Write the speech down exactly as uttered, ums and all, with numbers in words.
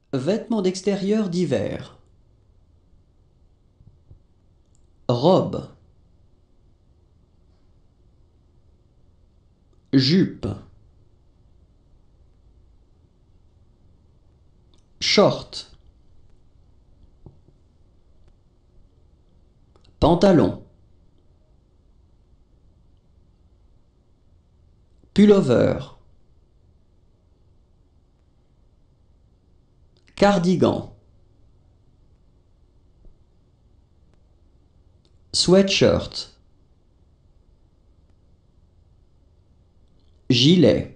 Vêtements d'extérieur d'hiver. Robe. Jupe. Short. Pantalon. Pullover. Cardigan. Sweatshirt. Gilet.